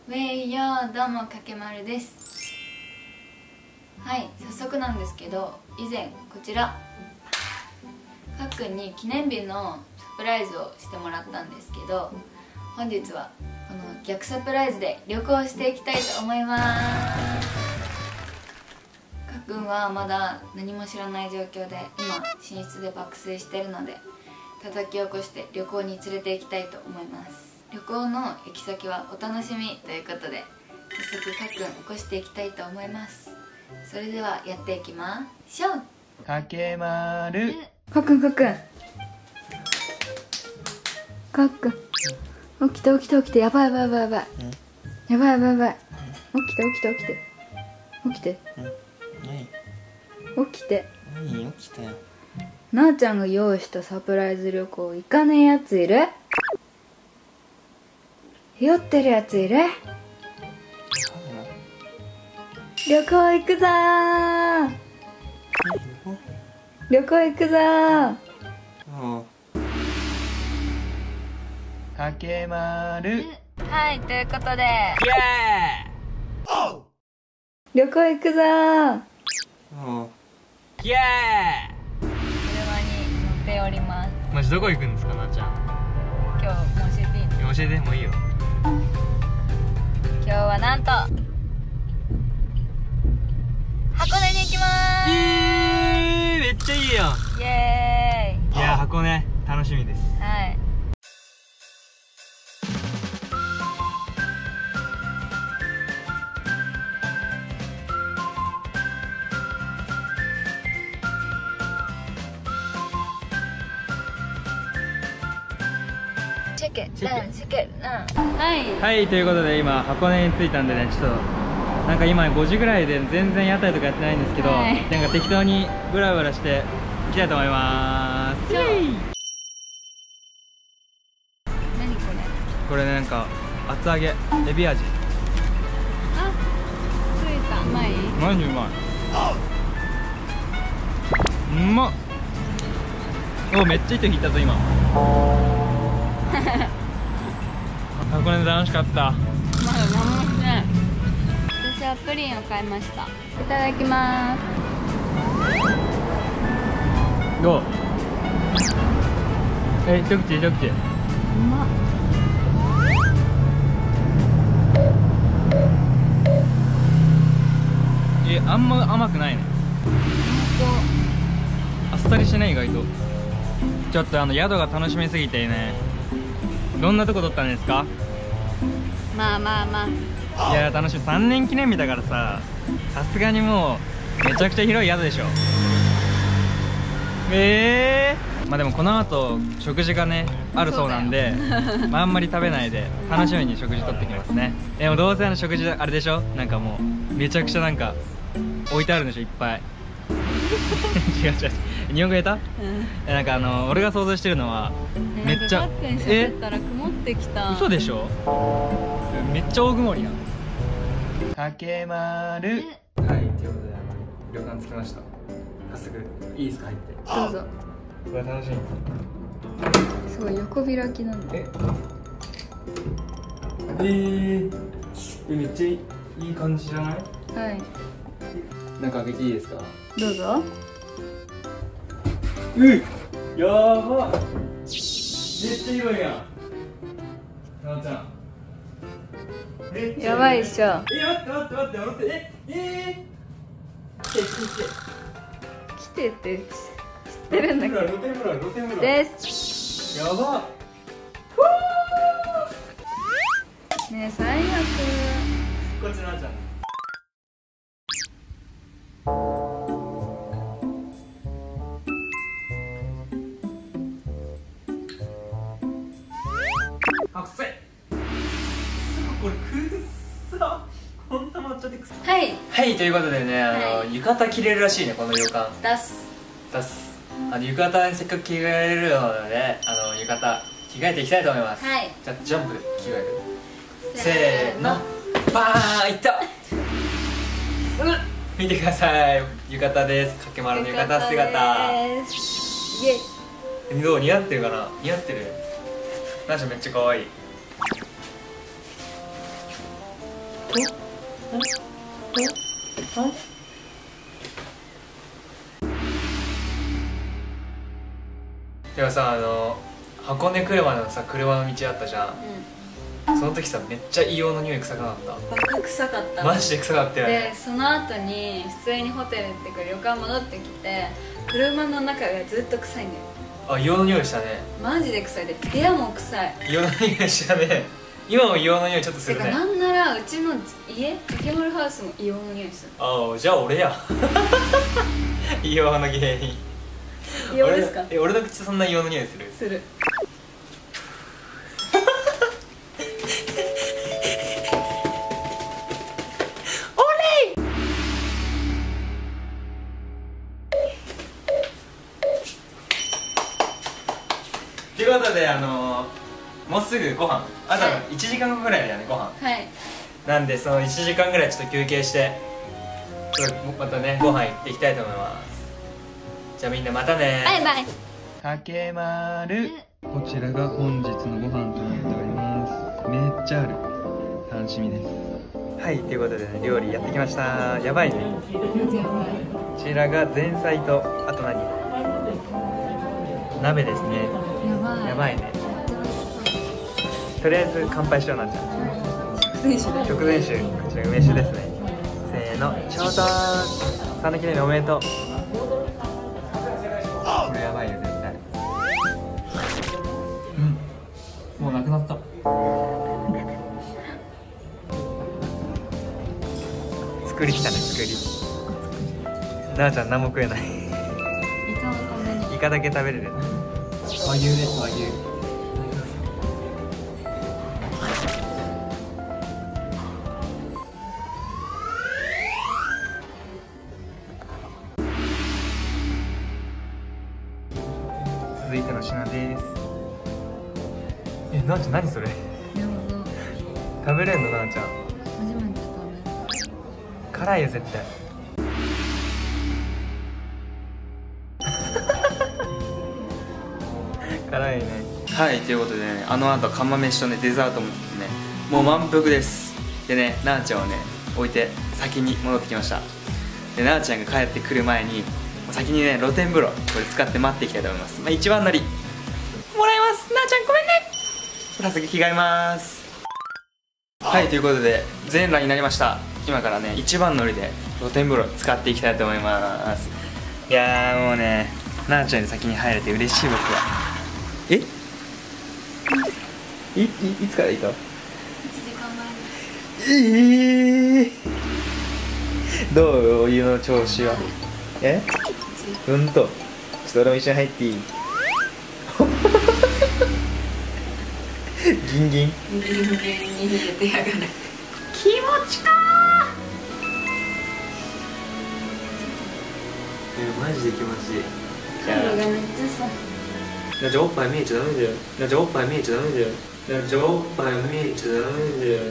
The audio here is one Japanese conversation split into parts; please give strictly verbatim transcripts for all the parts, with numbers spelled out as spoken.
ウェイヨー、どうもかけまるです。はい、早速なんですけど、以前こちらかっくんに記念日のサプライズをしてもらったんですけど、本日はこの逆サプライズで旅行していきたいと思います。かっくんはまだ何も知らない状況で今寝室で爆睡してるので、叩き起こして旅行に連れて行きたいと思います。旅行の行き先はお楽しみということで、早速かっくん起こしていきたいと思います。それではやっていきましょう。 かけまる。 かっくんかっくんかっくん、起きて起きて起きて、やばいやばいやばいやばいやばいやばいやばい、起きて起きて起きて起きて起きて。 何起きたよ。 なあちゃんが用意したサプライズ旅行行かねえやついる？酔ってるやついる？旅行行くぞー、旅行行くぞー。 かけまる。 はい、ということでイエ旅行行くぞー。 ーイエ車に乗っております。 ー。マジどこ行くんですか、なあちゃん。 今日もう教えていいの？ 教えてもういいよ。 今日はなんと箱根に行きまーす。 えー、めっちゃいいよ。 イエーイ。 いや、箱根楽しみです。 はい。チェケランチェケラン。はいはい、ということで今箱根に着いたんでね、ちょっとなんか今ごじぐらいで全然屋台とかやってないんですけど、 はい、 なんか適当にブラブラしていきたいと思います。イエーイ。 何これ？ これね、なんか厚揚げエビ味。 あ、ついた。うまい？ マジうまい。うまっ。お、めっちゃ糸引いたぞ今。箱根楽しかった。 まだ何もしてない。私はプリンを買いました。いただきます。 どう？え、一口一口。 うまっ。 え、あんま甘くないね。あっさりしない、意外と。ちょっとあの宿が楽しみすぎてね。どんなとこ撮ったんですか？ まあまあまあ。 いや楽しみ。さんねん記念日だからさ、さすがにもうめちゃくちゃ広い宿でしょ。ええー、まあでもこの後食事がねあるそうなんで、まあ、あんまり食べないで楽しみに食事とってきますね。でもどうせあの食事あれでしょ、なんかもうめちゃくちゃなんか置いてあるんでしょ、いっぱい。違う違う、日本語言えた？うん、なんかあの俺が想像してるのはめっちゃ、 えったら曇ってきた。 嘘でしょ。めっちゃ大曇りな。かけまる。はい、ということで旅館着きました。早速いいですか、入って。 どうぞ。 これ楽しみ。 すごい横開きなんだ。 ええー、え、めっちゃいい感じじゃない？ はい。 中開けていいですか？ どうぞ。 うっ、やばっ、めっちゃ広いやん。なおちゃんめっちゃやばいっしょ。 え、待って待って待って待って、ええー、来て来て来てって知ってるんだけど。 露天風呂露天風呂です。 やばっ。 ねえ最悪。 こっちなおちゃん。これくっさ、こんな抹茶でくさ。 はいはい、ということでね、あの、はい、浴衣着れるらしいね、この旅館。 出す出す。あの浴衣にせっかく着替えれるので、あの浴衣着替えていきたいと思います。はい、じゃあジャンプで着替える。せーの、バーン、いった。見てください、浴衣です。かけまるの浴衣姿。イエイ。どう、似合ってるかな？似合ってる。なんかめっちゃ可愛い。 でもさ、あの箱根来るまでのさ車の道あったじゃん、うん、その時さめっちゃ硫黄の匂い臭くなかった？ バカ臭かった。 マジで臭かったよね。 でその後に普通にホテルっていうか旅館戻ってきて車の中がずっと臭いんだよ。 あ、硫黄の匂いしたね。 マジで臭いで、部屋も臭い。 硫黄の匂いしたね。今も硫黄の匂いちょっとするね。 てかなんならうちの家竹丸ハウスも硫黄の匂いする。 ああ、じゃあ俺や。硫黄の原因。 硫黄ですか？ え、俺の口そんな硫黄の匂いする？ する。 ということで、あのー、もうすぐご飯あといちじかんごぐらいだよね、ご飯。 はい。 なんでそのいちじかんぐらいちょっと休憩してちょっとまたねご飯行っていきたいと思います。じゃあみんなまたね。 バイバイ。 かけまる。こちらが本日のご飯となっております。めっちゃある。楽しみです。はい、ということでね、料理やってきました。やばいね。こちらが前菜と、あと何、鍋ですね。 やばい。 やばいね。とりあえず乾杯しよう。なんちゃん食前酒だ。 食前酒、こちら梅酒ですね。せーの、ちょうどさんの記念日おめでとう。これやばいよ絶対。うん、もうなくなった。作りきたね、作り。なあちゃん何も食えない。 イカはこんなに。 イカだけ食べれる。和牛です、和牛。続いての品です。え、なあちゃん何それ？食べれんの？なあちゃん初めて食べる。 辛いよ絶対。辛いね。はい、ということでね、あの後釜飯とねデザートもねもう満腹です。でね、なあちゃんをね置いて先に戻ってきました。でなあちゃんが帰ってくる前に先にね露天風呂これ使って待っていきたいと思います。まあ、一番乗りもらいます。なあちゃんごめんね。早速着替えます。はい、ということで全裸になりました。今からね一番乗りで露天風呂使っていきたいと思います。いやーもうね、なあちゃんに先に入れて嬉しい僕は。えい, い, いつからいた？いちじかんまえ。 えー、どうお湯の調子は？えほんと？ちょっと俺も一緒に入っていい？ギンギン人間に入れてやがる。 気持ちかー。えマジで気持ちいい。 カロがめっちゃさ。 なじゃおっぱい見えちゃダメだよ。なじゃおっぱい見えちゃダメだよ。なじゃおっぱい見えちゃダメだよ。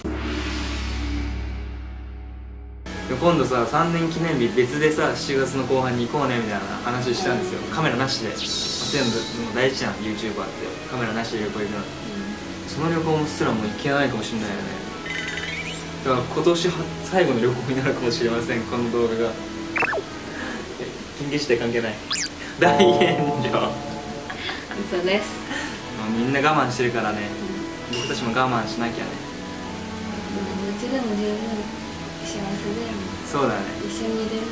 今度ささんねん記念日別でさしちがつの後半に行こうねみたいな話したんですよ。カメラなしで全部大事じゃん YouTuber ってカメラなしで旅行行くの、うん、その旅行もすらも行けないかもしれないよね。だから今年は最後の旅行になるかもしれませんこの動画が。緊急事態関係ない。大炎上。 嘘です。 みんな我慢してるからね、うん、僕たちも我慢しなきゃね。 うちでも十分幸せだよね。 そうだね。 一緒にいれる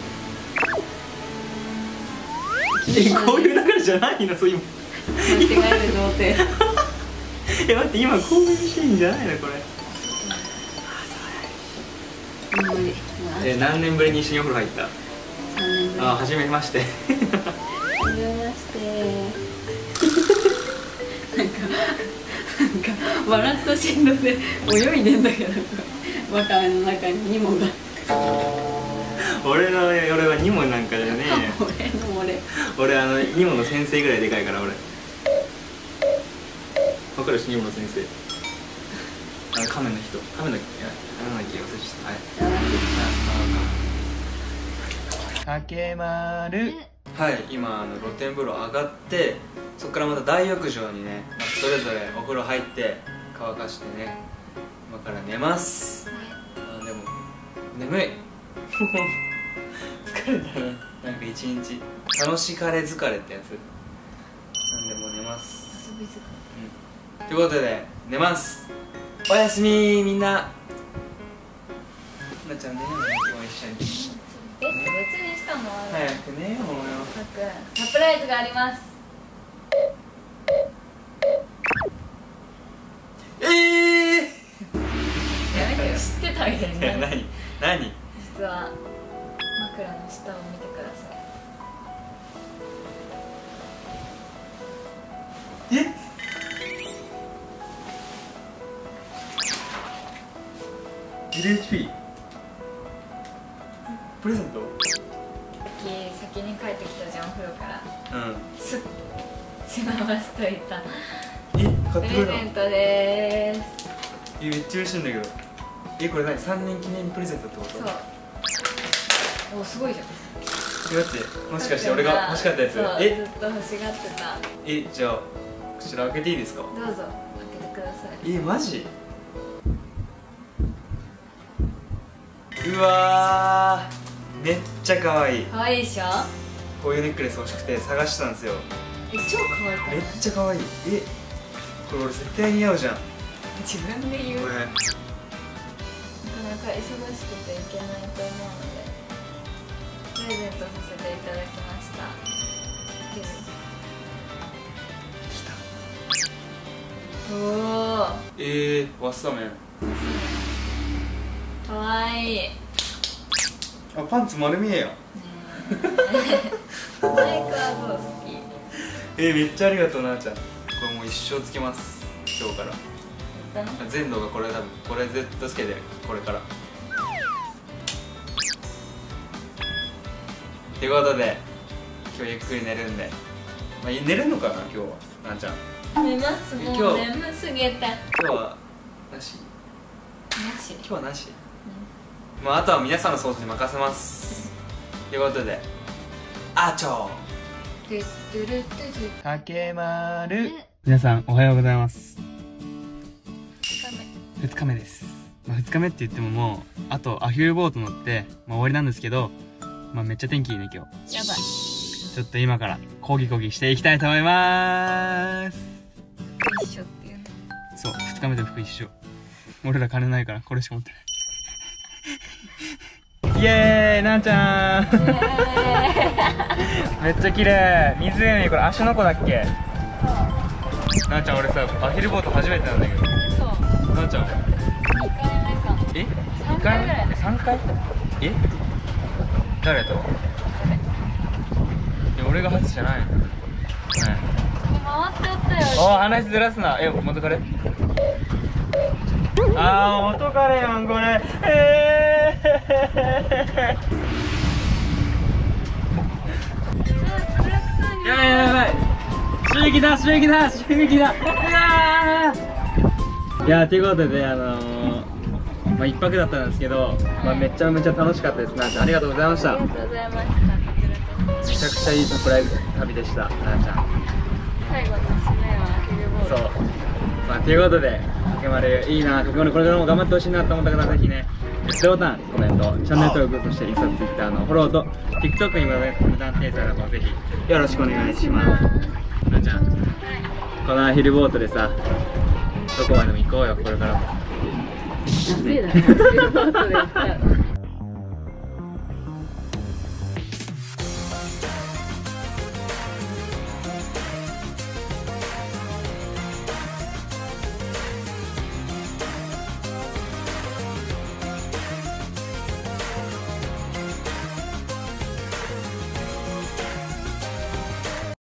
んだけど。こういう流れじゃないの？そう今間違える童貞。 え待って今こういうシーンじゃないのこれ。 無理。 え何年ぶりに一緒にお風呂入った？ さんねんぶり。 あ、初めまして。 はじめまして。なんかなんか笑った振動で泳いでんだけど、わかめの中にニモが。 俺の俺はニモなんかじゃねえよ。 俺の俺。 俺あのニモの先生ぐらいでかいから俺。わかるしニモの先生。あの亀の人、亀のいやなんだっけ忘れちゃった。はい。かけまる。はい、今あの露天風呂上がってそこからまた大浴場にねそれぞれお風呂入って乾かしてね今から寝ます。 眠い疲れたね、なんか一日楽しかれ疲れってやつなんでもう寝ます。 遊び疲れ、 うん、ということで寝ます。おやすみみんな。なっちゃんねえよ、今日一緒にベッド別にしたのは早くねえよ。 サプライズがあります。 ええー、 やめてよ、知ってたみたいになる。 何何実は枕の下を見てください。 えエルエイチピー プレゼント。 先に帰ってきたじゃん、お風呂から。 うん。 すっしまわせといたえ、買プってくれたの？ レゼントでーす。 え、めっちゃ嬉しいんだけど。え、これ何？さんねん記念プレゼントってこと？ そう。お、すごいじゃん。 え、待って、もしかして俺が欲しかったやつ？ そう、 え、 ずっと欲しがってた。 え、じゃあこちら開けていいですか？ どうぞ開けてください。 え、マジ？うわー、めっちゃ可愛い。 可愛いでしょ？ こういうネックレス欲しくて探したんですよ。 え、超可愛くない？ めっちゃ可愛い。え、これ俺絶対似合うじゃん。 自分で言う。 これなかなか忙しくていけないと思うのでプレゼントさせていただきました。 来た。 おお、 えー、ワッサメン。 かわいい。 あ、パンツ丸見えや。 ねえマイクはどう好き？ えー、めっちゃありがとうなーちゃん。これもう一生つけます、今日から。全度がこれ、多分これずっとつけてこれから。ってことで今日ゆっくり寝るんで、まあ、寝るのかな今日はなーちゃん。 寝ます。もう今日眠すぎて。 今日はなし？ なし。 今日はなし、まあ、あとは皆さんの想像に任せます。ということで、あーちょトゥットゥルトゥルかけまる。皆さんおはようございます。ふつかめです。まあ、ふつかめって言ってももうあとアヒルボート乗って、まあ、終わりなんですけど、まあ、めっちゃ天気いいね今日。 やばい。 ちょっと今からコギコギしていきたいと思います。 一緒っていうの。 そう、ふつかめで服一緒。俺ら金ないからこれしか持ってないイエーイ、なんちゃんめっちゃ綺麗。湖、これ芦ノ湖だっけ？そう。なんちゃん、俺さアヒルボート初めてなんだけど。そう。なんちゃんはにかいめか。 え？ さんかいぐらい。 さんかい？え？誰と？いや俺が初じゃないの。はい。 回っておったよ。 おー、話ずらすな。え、元カレ？あー、元カレやんこれ。えーやばいやばい、襲撃だ襲撃だ襲撃だ。いやー、ということで、あのー、まあ一泊だったんですけど、まあめちゃめちゃ楽しかったです。なーちゃんありがとうございました。 ありがとうございました。こちらこそ。 めちゃくちゃいいサプライズ旅でした、なーちゃん。 最後の締めはアヒルボール。 そう、まあということで、かけまるいいな、かけまるこれからも頑張ってほしいなと思った方はぜひね、グッドボタン、コメント、チャンネル登録、そしてインスタ、ツイッターのフォローと TikTok にもね、無断転載の方ぜひよろしくお願いします。なーちゃん、このアヒルボートでさ、どこまでも行こうよ、これからも。 ダメだね、アヒルボートで行ったら